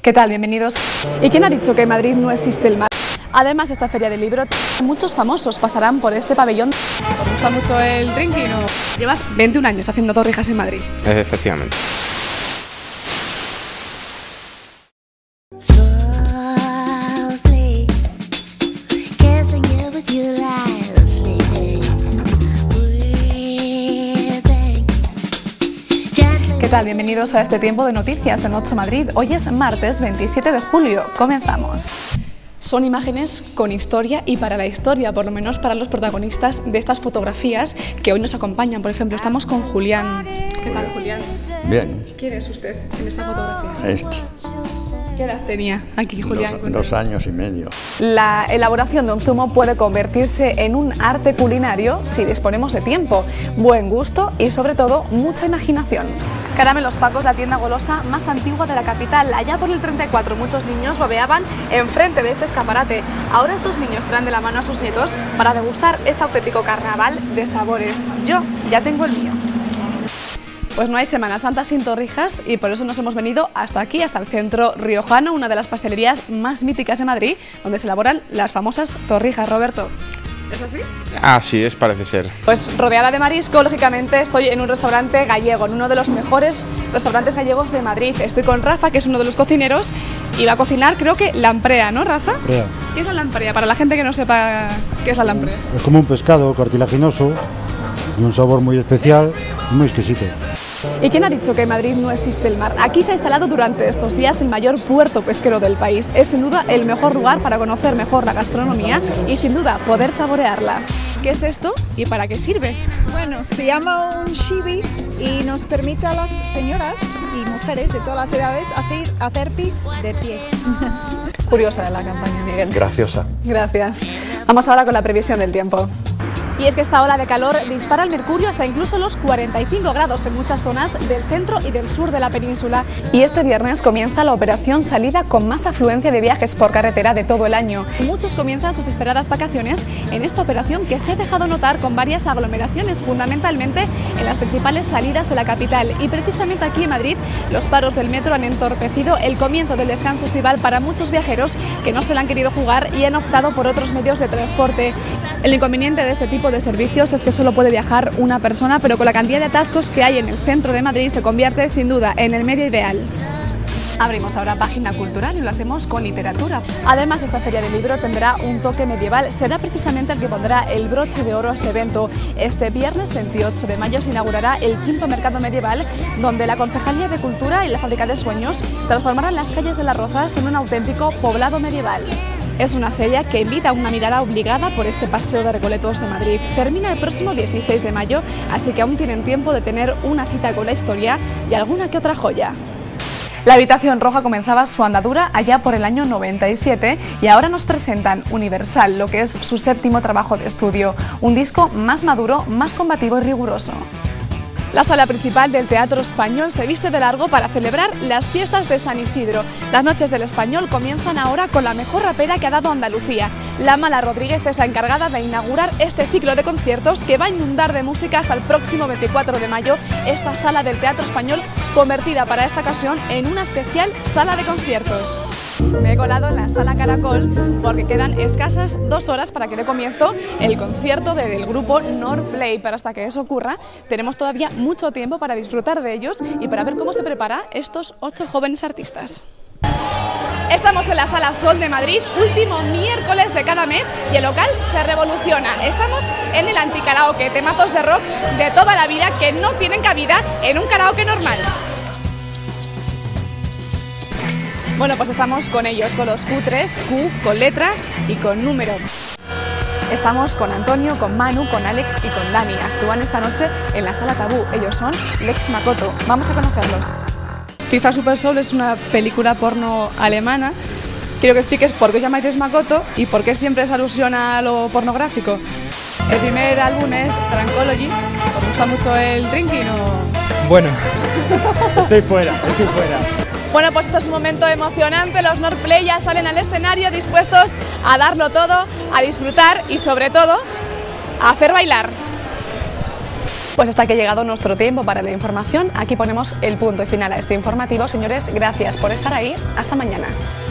¿Qué tal? Bienvenidos. ¿Y quién ha dicho que en Madrid no existe el mar? Además, esta feria del libro, muchos famosos pasarán por este pabellón. ¿Os gusta mucho el drinking o...? Llevas 21 años haciendo torrijas en Madrid. Efectivamente. ¿Qué tal? Bienvenidos a este tiempo de noticias en 8 Madrid. Hoy es martes 27 de julio. Comenzamos. Son imágenes con historia y para la historia, por lo menos para los protagonistas de estas fotografías que hoy nos acompañan. Por ejemplo, estamos con Julián. ¿Qué tal, Julián? Bien. ¿Quién es usted en esta fotografía? Este. ¿Qué edad tenía aquí, Julián? 2 años y medio. La elaboración de un zumo puede convertirse en un arte culinario si disponemos de tiempo, buen gusto y sobre todo mucha imaginación. Caramelos Pacos, la tienda golosa más antigua de la capital. Allá por el 34 muchos niños rodeaban enfrente de este escaparate. Ahora esos niños traen de la mano a sus nietos para degustar este auténtico carnaval de sabores. Yo ya tengo el mío. Pues no hay Semana Santa sin torrijas y por eso nos hemos venido hasta aquí, hasta el centro riojano, una de las pastelerías más míticas de Madrid, donde se elaboran las famosas torrijas. Roberto, ¿es así? Así es, parece ser. Pues rodeada de marisco, lógicamente estoy en un restaurante gallego, en uno de los mejores restaurantes gallegos de Madrid. Estoy con Rafa, que es uno de los cocineros, y va a cocinar, creo que lamprea, ¿no, Rafa? Lamprea. ¿Qué es la lamprea? Para la gente que no sepa qué es la lamprea. Es como un pescado cartilaginoso y un sabor muy especial y muy exquisito. ¿Y quién ha dicho que en Madrid no existe el mar? Aquí se ha instalado durante estos días el mayor puerto pesquero del país. Es sin duda el mejor lugar para conocer mejor la gastronomía y sin duda poder saborearla. ¿Qué es esto y para qué sirve? Bueno, se llama un shibi y nos permite a las señoras y mujeres de todas las edades hacer pis de pie. Curiosa la campaña, Miguel. Graciosa. Gracias. Vamos ahora con la previsión del tiempo. Y es que esta ola de calor dispara el mercurio hasta incluso los 45 grados en muchas zonas del centro y del sur de la península. Y este viernes comienza la operación salida con más afluencia de viajes por carretera de todo el año. Muchos comienzan sus esperadas vacaciones en esta operación que se ha dejado notar con varias aglomeraciones, fundamentalmente en las principales salidas de la capital. Y precisamente aquí en Madrid, los paros del metro han entorpecido el comienzo del descanso estival para muchos viajeros que no se la han querido jugar y han optado por otros medios de transporte. El inconveniente de este tipo de servicios es que solo puede viajar una persona, pero con la cantidad de atascos que hay en el centro de Madrid se convierte sin duda en el medio ideal. Abrimos ahora página cultural y lo hacemos con literatura. Además, esta feria del libro tendrá un toque medieval. Será precisamente el que pondrá el broche de oro a este evento. Este viernes 28 de mayo se inaugurará el 5º mercado medieval, donde la Concejalía de Cultura y la Fábrica de Sueños transformarán las calles de Las Rozas en un auténtico poblado medieval. Es una feria que invita a una mirada obligada por este paseo de Recoletos de Madrid. Termina el próximo 16 de mayo, así que aún tienen tiempo de tener una cita con la historia y alguna que otra joya. La Habitación Roja comenzaba su andadura allá por el año 97 y ahora nos presentan Universal, lo que es su 7º trabajo de estudio, un disco más maduro, más combativo y riguroso. La sala principal del Teatro Español se viste de largo para celebrar las fiestas de San Isidro. Las noches del Español comienzan ahora con la mejor rapera que ha dado Andalucía. La Mala Rodríguez es la encargada de inaugurar este ciclo de conciertos que va a inundar de música hasta el próximo 24 de mayo esta sala del Teatro Español, convertida para esta ocasión en una especial sala de conciertos. Me he colado en la Sala Caracol porque quedan escasas 2 horas para que dé comienzo el concierto del grupo Norplay, pero hasta que eso ocurra tenemos todavía mucho tiempo para disfrutar de ellos y para ver cómo se prepara estos 8 jóvenes artistas. Estamos en la Sala Sol de Madrid, último miércoles de cada mes y el local se revoluciona. Estamos en el anticaraoke, temazos de rock de toda la vida que no tienen cabida en un karaoke normal. Bueno, pues estamos con ellos, con los Q3, Q con letra y con número. Estamos con Antonio, con Manu, con Alex y con Dani. Actúan esta noche en la Sala Tabú. Ellos son Lex Makoto. Vamos a conocerlos. FIFA Super Soul es una película porno alemana. Quiero que expliques por qué os llamáis Lex Makoto y por qué siempre es alusión a lo pornográfico. El primer álbum es Trancology. ¿Os gusta mucho el drinking o...? Bueno, estoy fuera. Bueno, pues esto es un momento emocionante. Los Norplay ya salen al escenario dispuestos a darlo todo, a disfrutar y sobre todo a hacer bailar. Pues hasta que ha llegado nuestro tiempo para la información, aquí ponemos el punto final a este informativo. Señores, gracias por estar ahí. Hasta mañana.